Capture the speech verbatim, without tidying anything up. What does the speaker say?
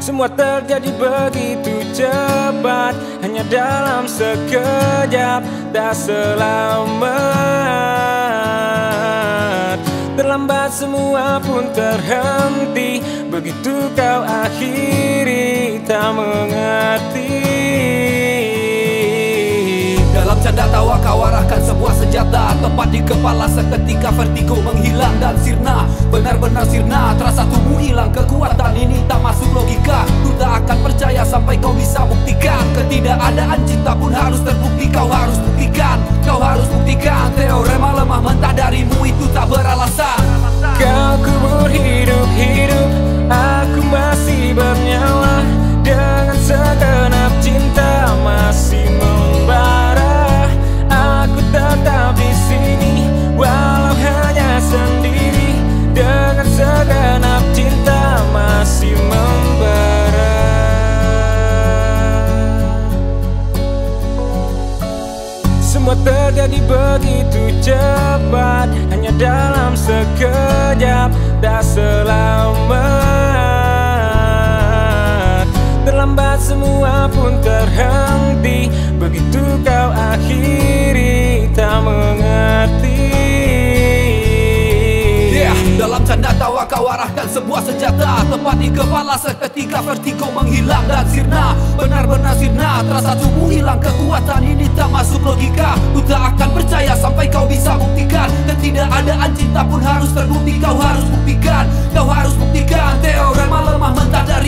Semua terjadi begitu cepat, hanya dalam sekejap, tak selamat. Terlambat semua pun terhenti, begitu kau akhiri tak mengerti. Dalam canda tawa kau arahkan sebuah senjata, tepat di kepala seketika vertigo menghilang dan sirna. Benar-benar sirna, terasa tubuh hilang, kekuatan ini tak masuk logika. Ku tak akan percaya sampai kau bisa buktikan. Ketidakadaan cinta pun harus terbukti, kau harus buktikan. Kau harus buktikan, teorema lemah mentah darimu itu tak beralasan. Kau kubur hidup-hidup, aku masih bernyawa. Dengan segenap cinta masih membara, aku tetap di sini walau hanya sendiri. Dengan segenap cinta masih membara. Semua terjadi begitu cepat, hanya dalam sekejap, tak selamat. Terlambat semua pun terhenti, begitu kau akhiri tak mengerti. Yeah, dalam canda tawa kau arahkan sebuah senjata, tepat di kepala seketika vertigo menghilang dan sirna. Benar-benar sirna, terasa tubuh hilang, kekuatan ini tak masuk logika. Ku tak akan percaya sampai kau bisa buktikan. Ketidakadaan cinta pun harus terbukti, kau harus buktikan. Kau harus buktikan, teorema lemah mentah dari